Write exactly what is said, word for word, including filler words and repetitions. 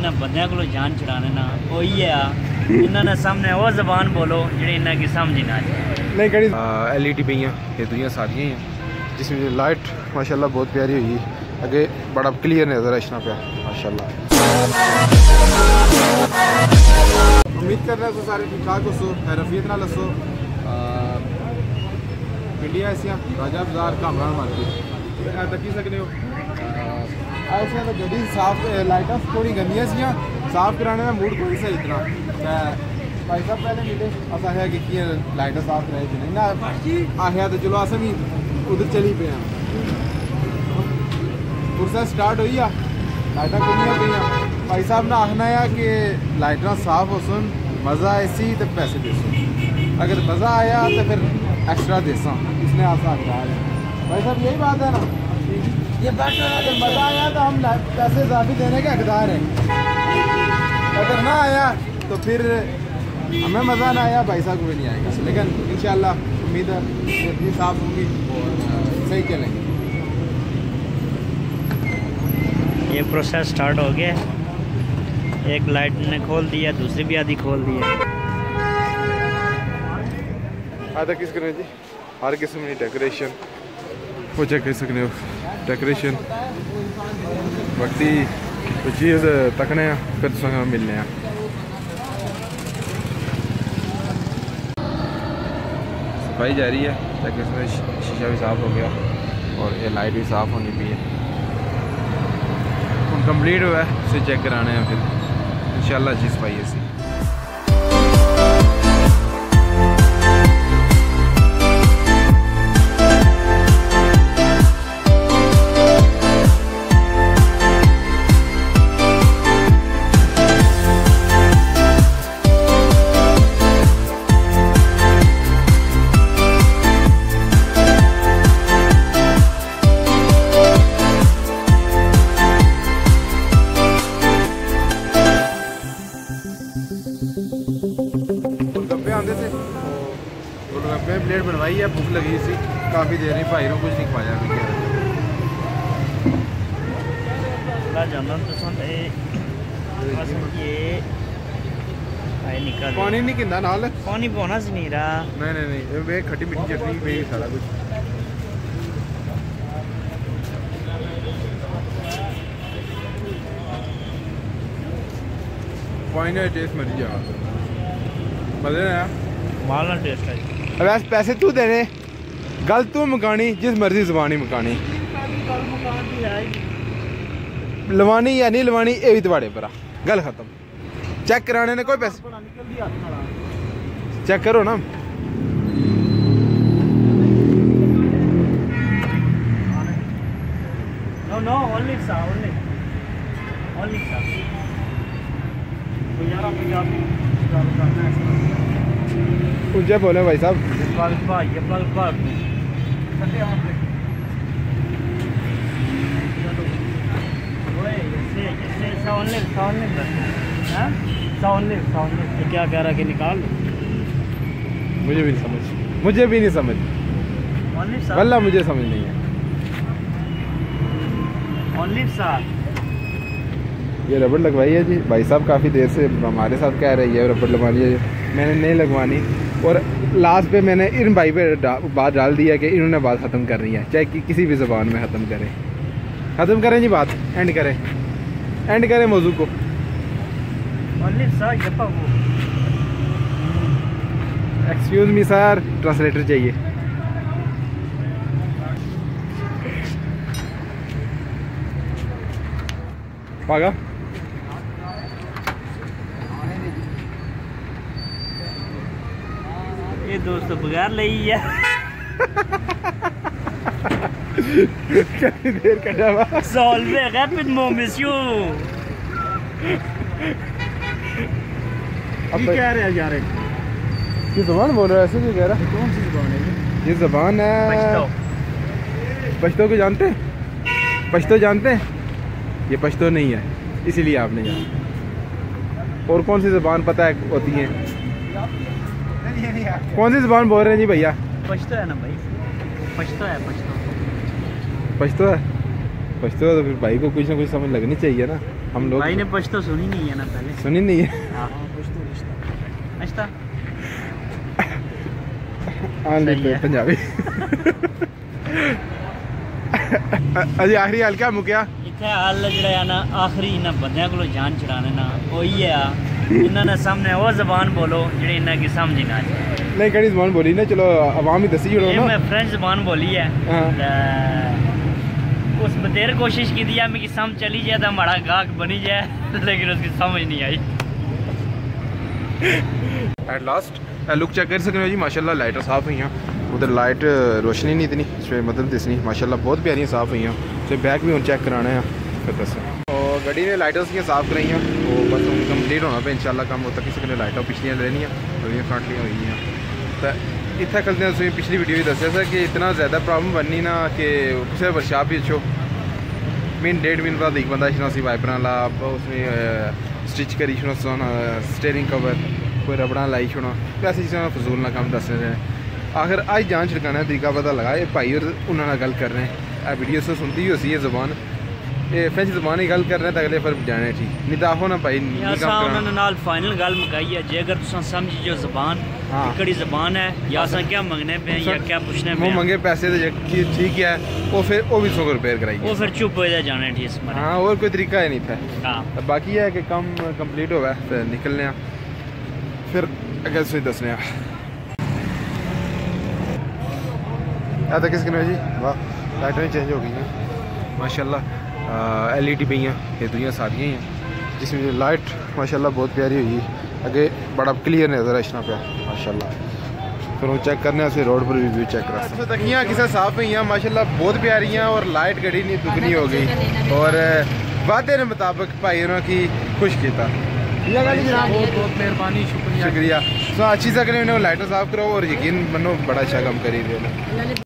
इन्होंने बंदे को जान छुड़ाने ना वही है इन्होंने सामने वो जबान बोलो जी इन्हें की समझ ना आए नहीं कड़ी एल ई डी पे हैं ये दुनिया सारी हैं जिसमें लाइट माशाल्लाह बहुत प्यारी हुई अगे बड़ा क्लियर नजर है पे माशाल्लाह। उम्मीद कर रहे हैं सारे ठीक ठाक हो रफीत ना लसो इंडिया ऐसियां राजा बाजार कामरान मार्केट तकी सकते हो ऐसे तो गड्डी साफ लाइटा थोड़ी गंदियां सी साफ कराने का मूड कोई सा इतना भाई साहब पहले मिले अस आया कि लाइटा साफ कराई नहीं ना आया तो चलो अस भी उधर चली पे प्रोसेस स्टार्ट हुई आ लाइटा खुलियां पे भाई साहब ने आखना है कि लाइटा साफ हो सुन मज़ा ऐसी तो पैसे दे सुन अगर मज़ा आया तो फिर एक्स्ट्रा दे इसने आसा भाई साहब यही बात है ना ये बात जब मज़ा आया तो हम पैसे ज़्यादा देने के हकदार हैं अगर ना आया तो फिर हमें मज़ा ना आया भाई साहब को भी नहीं आएगा लेकिन इंशाल्लाह उम्मीद है इतनी साफ होगी और सही चलेंगे। ये प्रोसेस स्टार्ट हो गया एक लाइट ने खोल दिया दूसरी भी आधी खोल दी है आधा किस करें जी हर किस्म की डेकोरेशन वो चेक कर सकते हो डेकोरेशन बाकी कोई चीज़ तकने फिर तुम मिलने सफाई जा रही है ताकि इसमें शीशा भी साफ़ हो गया और ये लाइट भी साफ़ होनी भी है हम कंप्लीट हुआ है उसे चेक कराने हैं फिर इंशाल्लाह अच्छी सफाई है इसी प्लेट बनवाई है भूख लगी सी काफ़ी देर नहीं भाई कुछ नहीं खवाया भी क्या पानी नहीं किंदा नाल पानी पाना सी नहीं रहा नहीं नहीं नहीं वे खट्टी मिट्टी चटनी भी सारा कुछ पानी का टेस्ट मर जा मजे आया माल टेस्ट है वैसे पैसे तू देने गल तू मकानी जिस मर्जी जबानी मकानी लवानी या नहीं लवानी ये भी तुम्हारे पर गल खत्म चेक कराने ने कोई पैसे चेक करो ना नो नो ओनली सा ओनली ओनली सा गुजारा पंजाबी ऊंचे बोले भाई साहब क्या कह रहा कि निकाल मुझे भी नहीं समझ मुझे भी नहीं समझ वल्ला मुझे समझ नहीं है ओनली साथ ये रबड़ लगवाई है जी भाई साहब काफ़ी देर से हमारे साथ कह रही है रबड़ लगवानी है मैंने नहीं लगवानी और लास्ट पे मैंने इन भाई पे डा, बात डाल दिया कि इन्होंने बात ख़त्म करनी है चाहे कि किसी भी ज़बान में ख़त्म करें ख़त्म करें जी बात एंड करें एंड करें मौजू को एक्सक्यूज़ मी सर ट्रांसलेटर चाहिए पागा ये दोस्त बगैर ले ही है कितनी देर का जावा सॉल्वे रैपिड मोमिस्यू अब क्या कह रहे हैं यार ये ज़बान बोल रहा है ऐसे क्यों कह रहा है कौन सी ज़बान है ये ज़बान है पश्तो को जानते हैं पश्तो जानते हैं ये पश्तो नहीं है इसीलिए आपने जाना और कौन सी ज़बान पता है होती है कौन सी ज़बान बोल रहे हैं जी भैया पश्तो है ना भाई पश्तो है पश्तो पश्तो है पश्तो है तो फिर भाई को कुछ ना कुछ समझ लगनी चाहिए ना हम लोग भाई ने पश्तो सुनी नहीं है ना पहले। सुनी नहीं है। हाँ अच्छा हाँ सही है। पंजाबी अजी आखिरी हाल क्या मुक्या इतने हाल जड़ा है ना आखिरी इन्होंने बंदे को जान छुड़ाने ना वही है इन्होंने सामने वो जबान बोलो जी इन्हें की समझ ना आए। नहीं कड़ी जबान बोली ना चलो आवाम ही दसी छोड़ो ना। मैं फ्रेंच जबान बोली है उस बतेर कोशिश की दिया मेरी समझ चली जाए तो हमारा गाहक बनी जाए लेकिन उसकी समझ नहीं आई। एट लास्ट लुक चेक कर सकते हो जी माशाल्लाह लाइटें साफ हुई हैं। उधर लाइट रोशनी नहीं इतनी इसमें मतलब दिसनी माशाल्लाह बहुत प्यारी साफ हुई हैं। तो बैक भी हम चेक कराना है फिर दस और गड्डी ने लाइटें उसकी साफ कराई हैं वो बस हम कंप्लीट होना पे इंशाल्लाह कम होता किसी ने लाइटें पिछलियां लेनी हैं फ्रंटलियां हुई हैं। तो इतना कल ने पिछली वीडियो भी दसिया था कि इतना ज़्यादा प्रॉब्लम बननी ना कि कुछ वर्कशॉप भी अच्छो मीन डेढ़ महीने बाद एक बंदा इतना सी वाइपर ला उसमें स्टिच करी छुना स्टेयरिंग कवर कोई रबड़ा लाई छुना वैसे चीज़ें फजूल ना काम दस रहे हैं। आखिर आज जान छिड़काना तरीका पता लगा ये भाई और उन्होंने गल कर रहे हैं वीडियो से सुनती ही उसी है जबान ये फ्रेंच जबान ही गल कर रहे हैं तो अगले फिर जाने ठीक नहीं तो आहो ना भाई उन्होंने नाल फाइनल गल मुकाई है जे अगर तुम समझ जो जबान कड़ी जबान है या असा क्या मंगने पे या क्या पूछने पे मंगे पैसे तो ठीक है वो फिर वो भी सौ रिपेयर कराई वो फिर चुप हो जाए जाने ठीक। हाँ और कोई तरीका ही नहीं था। हाँ बाकी है कि काम कंप्लीट होगा फिर निकलने फिर अगर से दसने तो किस जी वाह लाइटें चेंज हो गई हैं माशाल्लाह एल ई डी पे ये दुनिया सारियाँ ही हैं जिसमें लाइट माशाल्लाह बहुत प्यारी हुई अगे बड़ा क्लियर नजर है इतना पे माशाल्लाह। फिर वो चेक करने से रोड पर भी व्यू चेक करा तकियाँ किसी साफ हुई हैं माशाल्लाह बहुत प्यारी हैं और लाइट गड़ी नहीं दुगनी हो गई और वादे के मुताबिक भाई उन्होंने की खुश किया बहुत बहुत मेहरबानी शुक्रिया शुक्रिया। तो अच्छी सकने लाइटें साफ करो और यकीन मनो बड़ा अच्छा काम करी दे।